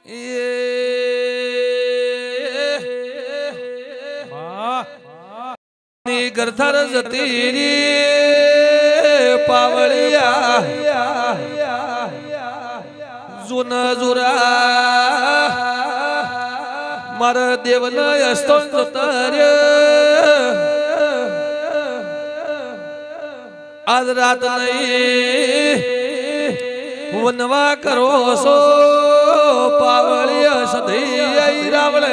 गरथर जतीरी पावलिया जुना जुरा मार देवन असतो तर आज रात नहीं वनवा करो सो पावलिया सदी रावले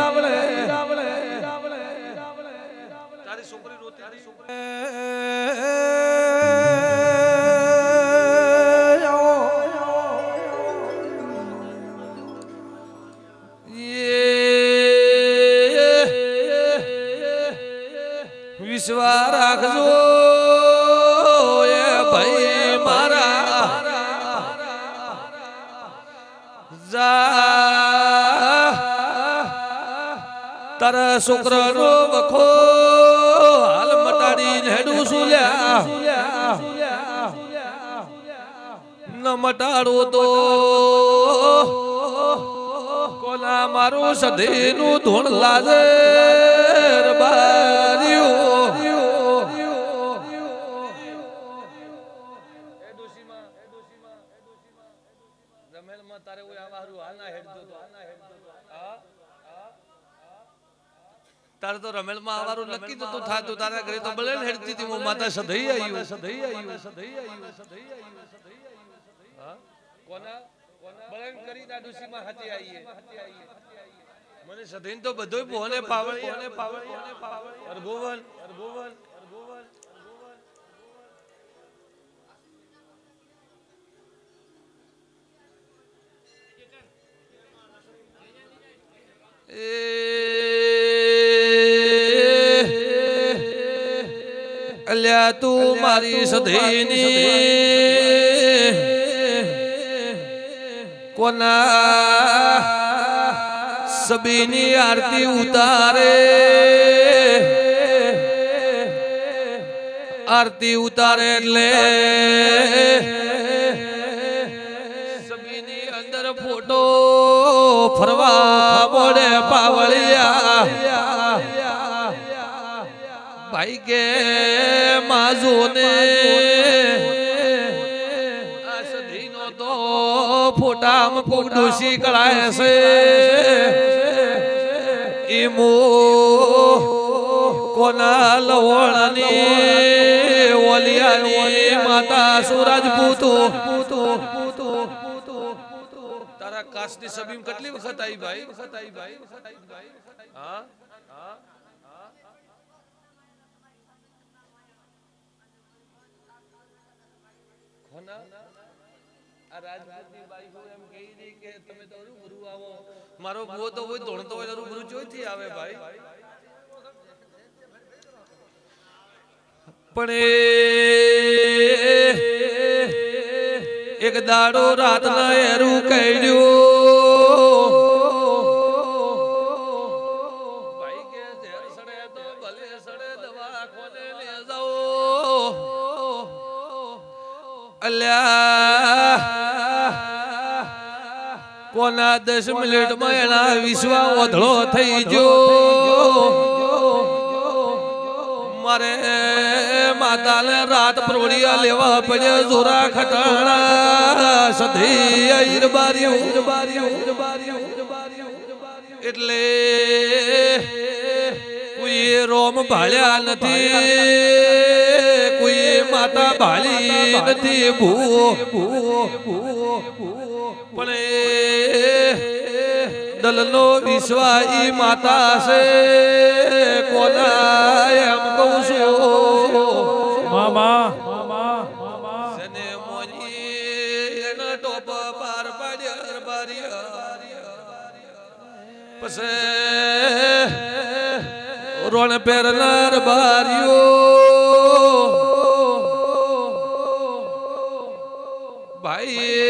विश्वा राखजो ये भाई मारा जा तारा शुक्र नो वखो हाल मटाड़ी हेडू सुल्या न मटाड़ो तो कोना मारो सधेनु धोण लाजे बारियो तारे तो रमेल में आवारू नक्की तो था तो तारा घरे तो बलेन हेडती थी वो माता सधई आयु हां कोना बलेन करी ना डूसी में हती आई है मने सधईन तो बधोय बोने पावળી अरगोवन अल्या तू मारी सधईनी कोना सबीनी आरती उतारे ले सबीनी अंदर फोटो फरवा मोड़े पावलिया भाई के माजो ने असधीनो तो फोटा में डोसी कड़ाए से इमो कोना लवणनी ओलियानी माता सूरजपूतो तारा कास्टी सबीम कटली वखत आई भाई हां कोना आ राजपूतनी बाई को एम कही दी के તમે તો રૂબરૂ આવો મારો બો તો કોઈ ધોણતો હોય રૂબરૂ જોઈથી આવે ભાઈ પણ એક દાડો રાત ના એરું કઈડ્યો ભાઈ કે ઝેર સડે તો ભલે સડે દવાખાને લે જાઓ અલ્યા कोना 10 मिनिट में एना विश्वा ओधळो थई जो मारे माता ने रात प्रोड़िया लेवा पड़े जोरा खटाणा सधी आईर बारियो એટલે કોઈ રોમ ભાળ્યા નથી કોઈ માતા ભાળી નથી ભૂ पण दलनो विश्वाई माता से कोना एम कहूं मामा सने मोनी एना टोप पार पाड्यर बारिया पसे रोण पेरनार बारियो भाई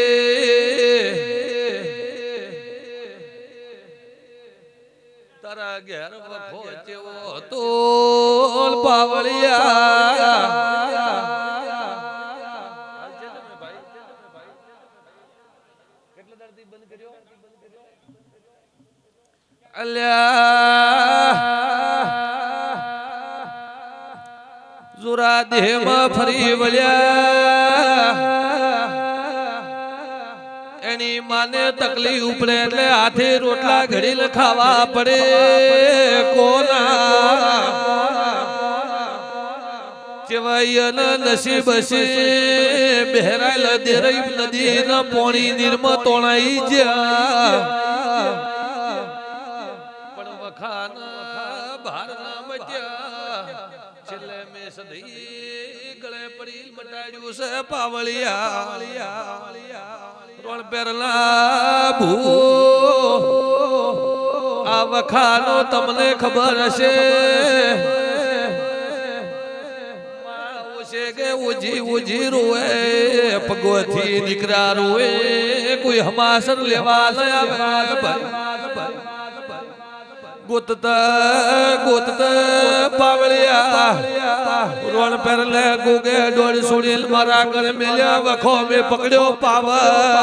तारा घेर वखो जेवो तोल पावलिया કેટલા દર્દી બંધ જોરા દેહમાં ફરી વળ્યા એની માને તકલીફ ઉપડે એટલે હાથે રોટલા ઘડીલ ખાવા પડે કોના કેવાય નસીબ છે બહેરાયેલા દેરાઈ નદીના પોણી નિર્મા તોણાઈ જ્યાં પણ વખાના બહાર ના મટ્યા છેલ્લે મેં સદઈ ગળે પડી મટાડ્યું છે પાવળિયા રોણ પેરલા ભૂ આ વખાનો તમને ખબર હશે કે ઉજી ઉજી રોએ પગોથી દીકરા રોએ કોઈ હમાસર લેવા ન આવે ગોતતા પાવળિયા રોણ પર લે ગોગે ડોળ સુડીલ મારા ઘરે મેલ્યા વખો મે પકડ્યો પાવા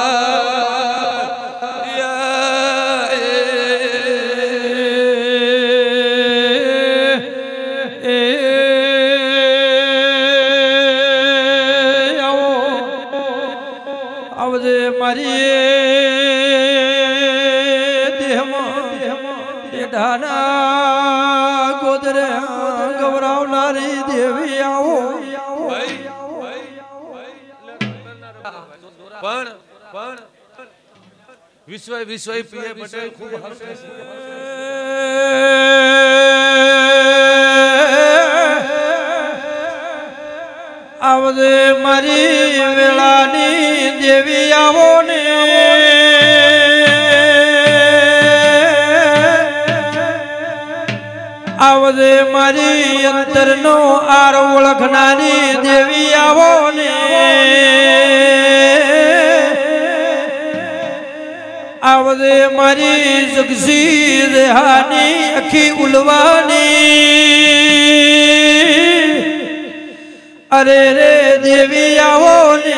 ગોદરે ગવરાવનારી દેવી આવો પણ વિશ્વ પીએ પટેલ ખૂબ આવજે મારી વેળાની દેવી આવો ને આવજે મારી અંતરનો આર ઓળખનારી દેવી આવો ને આવજે મારી જગસી દેહાની અખી ઉલવાની અરે રે દેવી આવો ને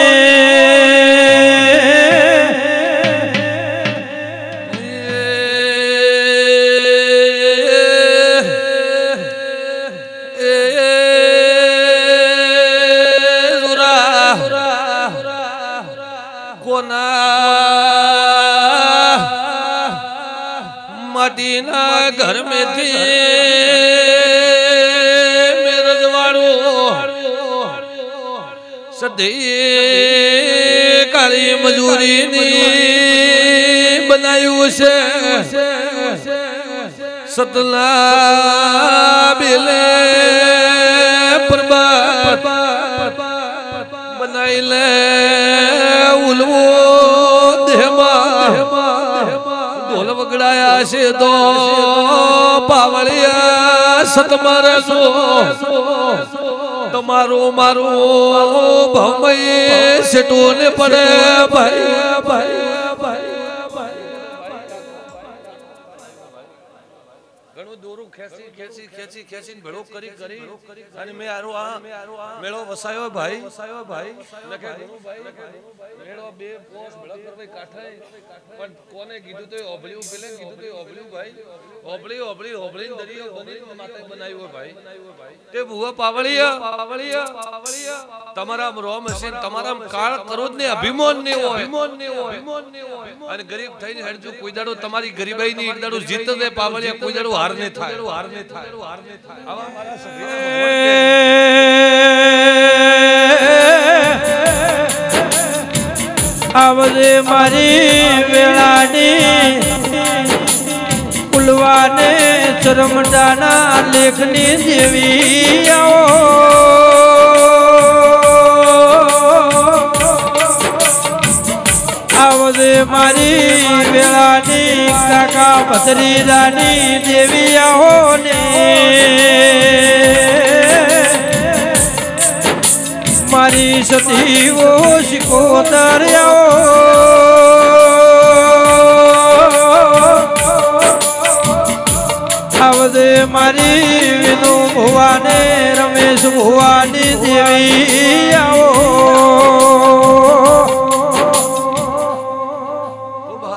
माटीना घर में थी मेरा जवाड़ो सदी काली मजूरी नी बनायु से सतना बिले प्रभात बनाई ले उलवो देमा ढोल वगड़ाया से दो पावड़िया सतमर सो तुम्हारो मारो भमई से टोने पड़े भाई भाई ખેંચી ભેળો કરી અને મે આરો આ મેળો વસાયો ભાઈ લખે મેળો બે પોસ ભેળો કરવાય કાઠાય પણ કોને કીધું તો ઓબળ્યું પેલે કીધું તો ઓબળ્યું ભાઈ ઓબળી દરિયો બની માથે બનાવ્યો ભાઈ તે ભુવા પાવળિયા તમારા રોમ હશે તમારા કાળ કરો જ ને અભિમાન ને હોય અને ગરીબ થઈને હેડજો કોઈ દાડો તમારી ગરીબાઈ ની એક દાડો જીત દે પાવળિયા કોઈ દાડો હાર ને થાય આવા મારા સભ્ય આવજે મારી વેળાની ઉલવાને ચરમડાના લેખની દેવી આવો આવજે મારી વેળાની કાકા ભત્રીજાની દેવી આવો ને મારી સતી ઓ શિકોતર આવો આવજે મારી વિનુ ભુવાને રમેશ ભુવાની દેવી આવો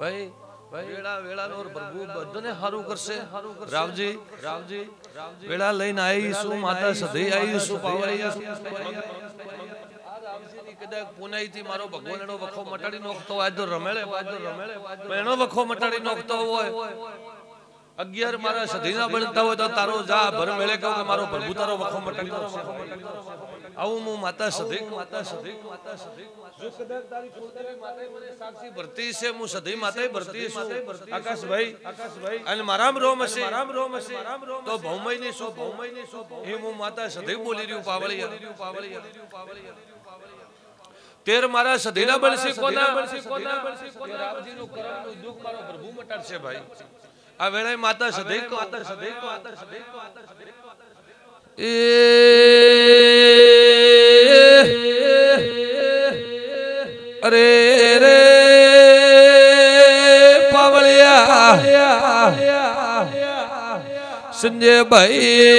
भाई वेड़ा वेड़ा और प्रभु बदने हारू करसे रावजी रावजी वेड़ा लઈને आई सु माता सधई आई सु पावळिया आ रावजी ની કદાચ પુનાઈ થી મારો ભગવાનનો વખો મટાડી નોખતો આજ તો રમેળે એનો વખો મટાડી નોખતો હોય 11 મારા સધીના બનતા હોય તો તારો જા ભર મેળે કહો કે મારો પ્રભુ તારો વખો મટાડી નોખશે આવું હું માતા સધી જો કદાચ તારી કુળદેવી માતાએ મને સાક્ષી ભરતી છે હું સધી માતાએ ભરતી છું આકાશભાઈ અને મારામ રોમ હશે તો ભૌમયની સો એ હું માતા સધી બોલી રહ્યું પાવળિયા તેર મારા સધીના બનશે કોના રામજી નું કરમ નું દુઃખ મારો પ્રભુ મટાડશે ભાઈ આ વેળાએ માતા સધી અરે રે પાવળિયા સંજય ભાઈ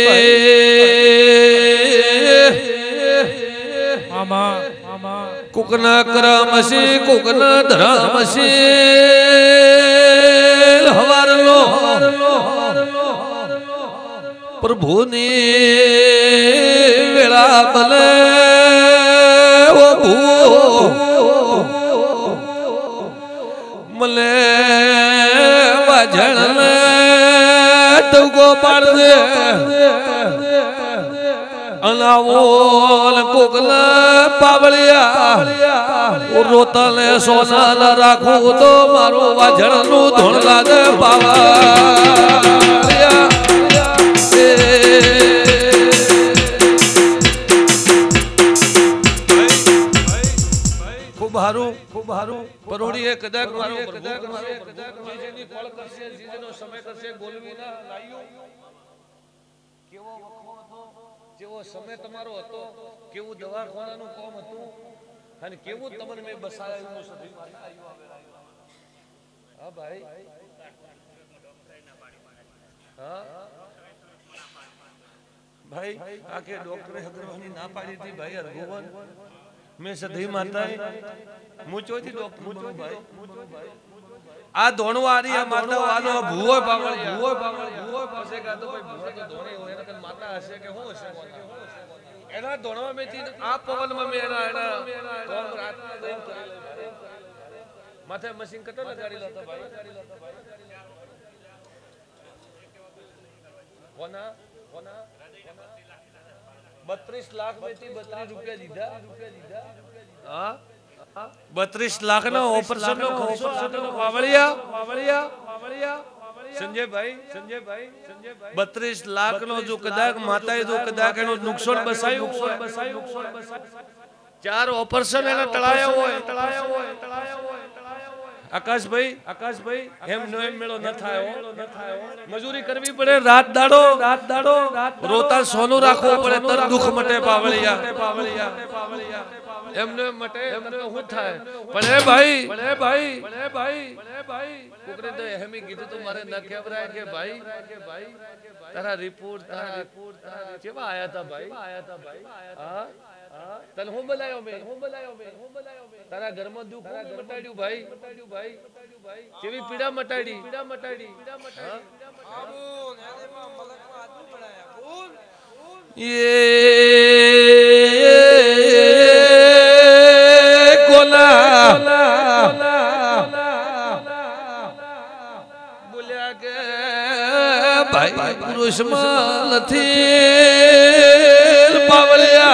મામા કુકના કરમસી કુકના ધરમસી હવારલો પ્રભુની વેળા ભલે ઓ મલે વાજણ ટુકો પાડ દે અનાવોલ કોકલા પાવળિયા રોતા ને સોના ના રાખું તો મારો વાજણ નું ધોણ લાગે પાવળિયા ખૂબ હારું પરોડી એ કદાચ મારો જીજેની કોલ કરશે જીજેનો સમય કરશે બોલવી ના લાયો કેવો વખો હતો જેવો સમય તમારો હતો કેવું દવાખાનાનું કામ હતું અને કેવું તમને મે બસાયું સધી હા ભાઈ હા भाई आके डॉक्टर हगरवानी ना पाड़ी थी भाई अरगुवन मैं सधी माताए मुचो थी डॉक्टर मुचो भाई आ दोणो आ रही है माता वालो भूओ पागल पासे का तो भाई भूआ तो दोणे हो एना कन माता हसे के हो हसे एना दोणवा में थी आ पवन में एना कोम रात में गई माथे मशीन कतो लगाड़ी लता भाई कोना 32 लाख में थी 32 रुपया दीदा हां 32 लाख ना ऑपरेशन नो खर्चो पावळिया संजय भाई 32 लाख नो जो कदाक माताए जो कदाक एनो नुकसान बसायो 4 ऑपरेशन एना टळाया होय आकाश भाई एम नो एम मेलो न थायो मजूरी करवी पड़े रात दाड़ो रोता सोनू राखो पड़े तर दुख मटे पावळिया एम नो मटे एम नो हु थाय पड़े भाई कुकरे तो हेमी कीधु तो मारे न केवराय के भाई तारा रिपोर्ट केवा आया था भाई हां तन हूं बुलायो में तारा घर में दुख मटाड्यू भाई केवी पीड़ा मटाडी ये गोला बोलिया के भाई पुरुष माल थी पावळिया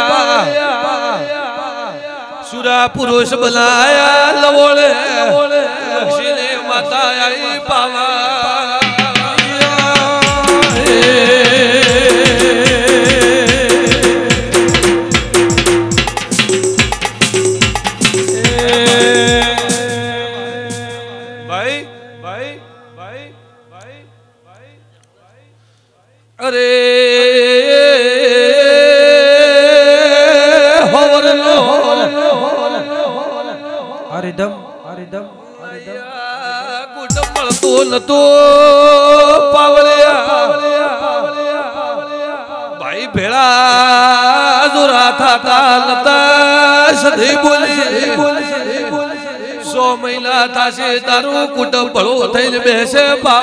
सुरा पुरुष बनाया लवोले लक्ष्मी ने माता आई पावा भाई अरे हरिदम कुटुंब तो न तो पावळिया भाई भेड़ा जोरा था लता सधी बोली 6 મહિના થાશે તારું કુટુંબ ભળો થઈને બેસે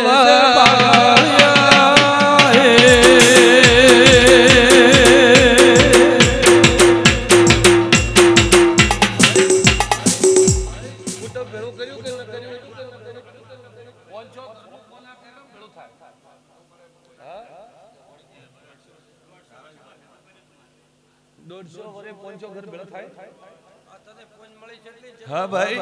हाँ भाई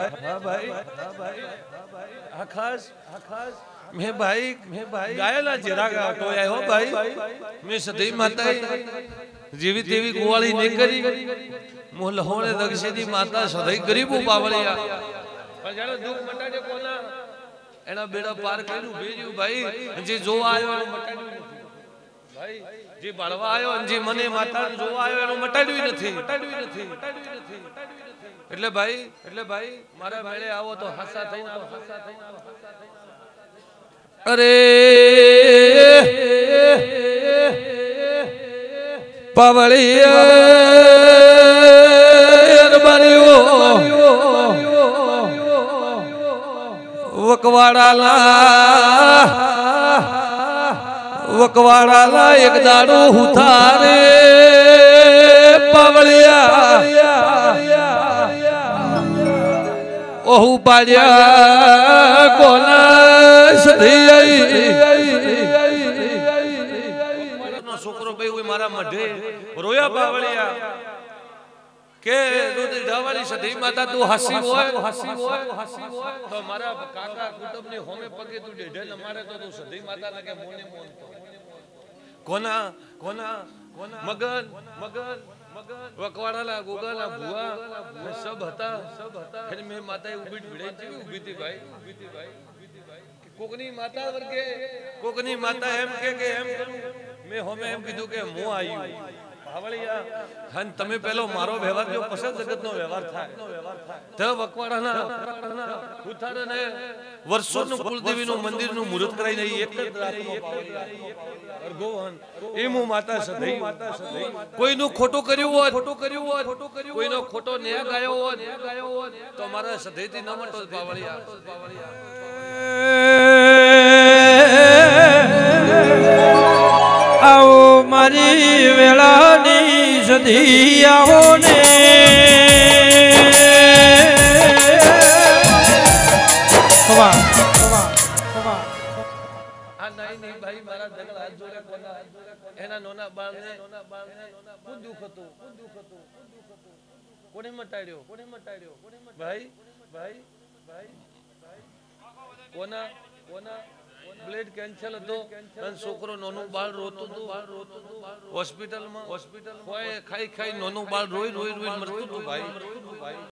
आकाश मैं भाई गायला जिरागा तो आए हो भाई मैं सदी माता जीवी तेवी गोवाली नहीं करी मोहल्लों ने दक्षिणी माता सदी गरीबों पावलिया पर जानो दुख मटाडे कोना एना बेड़ा पार करू भेजू भाई जे जो आयो एनो मटाड्યું નથી भाई जे बाळवा आयो जे मने माता जो आयो एनो मटाड्યું નથી એટલે ભાઈ મારા મેળે આવો તો હાસા થઈને અરે પાવળિયા અરબારીઓ વકવાડાલા એક દાડો હુથારે પાવળિયા ઓહુ પાડ્યા કોના સધી છોકરો ભાઈ હોય મારા મઢે રોયા બાવળિયા કે દૂધ ઢાવાળી સધી માતા તું હાસી હોય તો મારા કાકા કુટુંબની હોમે પગે તું ડેઢે ન મારે તો તું સધી માતાને કે મોને મોન કોના મગન વકવાડાલા ગોગાલા ભુવા सब હતા फिर मैं माताए उभी भिड़ाई थी उभी थी भाई कोकनी माता वर्गे कोकनी माता एम के एम करूं मैं होमे एम कीधुं के मो आयु भावळिया हन तमे पेलो मारो व्यवहार जो पसंद जगतनो व्यवहार थाय त वकवाडाना ઉથારને વર્ષોનું કુલદેવીનું મંદિરનું મુહૂર્ત કરાઈને એક જ રાતમાં પાવળિયા અરગોવન એમો માતા સધઈ કોઈનું ખોટું કર્યું હોય કોઈનો ખોટો ન્યાય ગાયો હોય તો મારા સધઈથી ન મટો પાવળિયા આવો મારી વેળાની સધી આવો ને नहीं भाई मारा दगल हाथ जोड़े कोना एना नोना बाळने खूब दुख હતું કોને મટાડ્યો ભાઈ કોના બ્લડ કેન્સર હતો અને છોકરો નોનું બાળ રોતું હતું હોસ્પિટલમાં હોય ખાઈ નોનું બાળ રોઈ મરતું હતું ભાઈ